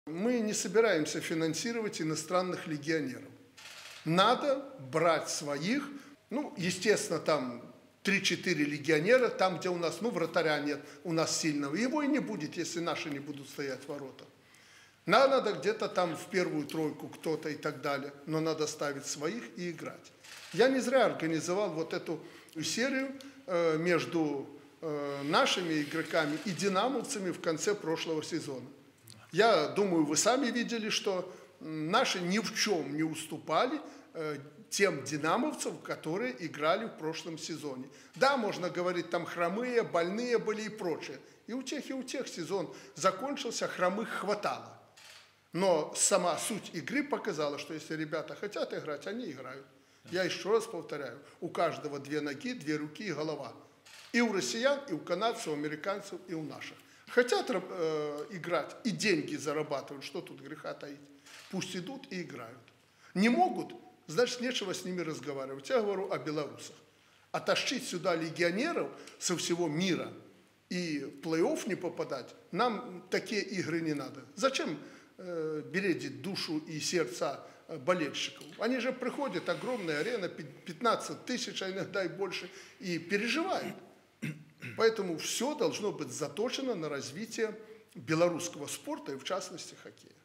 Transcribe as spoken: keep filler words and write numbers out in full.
Мы не собираемся финансировать иностранных легионеров. Надо брать своих, ну, естественно, там три-четыре легионера, там, где у нас, ну, вратаря нет, у нас сильного. Его и не будет, если наши не будут стоять в воротах. Надо где-то там в первую тройку кто-то и так далее, но надо ставить своих и играть. Я не зря организовал вот эту серию э, между э, нашими игроками и динамовцами в конце прошлого сезона. Я думаю, вы сами видели, что наши ни в чем не уступали э, тем динамовцам, которые играли в прошлом сезоне. Да, можно говорить, там хромые, больные были и прочее. И у тех, и у тех сезон закончился, хромых хватало. Но сама суть игры показала, что если ребята хотят играть, они играют. Я еще раз повторяю, у каждого две ноги, две руки и голова. И у россиян, и у канадцев, у американцев, и у наших. Хотят э, играть и деньги зарабатывать, что тут греха таить. Пусть идут и играют. Не могут, значит, нечего с ними разговаривать. Я говорю о белорусах. А тащить сюда легионеров со всего мира и в плей-офф не попадать, нам такие игры не надо. Зачем э, бередить душу и сердца болельщиков? Они же приходят, огромная арена, пятнадцать тысяч, а иногда и больше, и переживают. Поэтому все должно быть заточено на развитие белорусского спорта и, в частности, хоккея.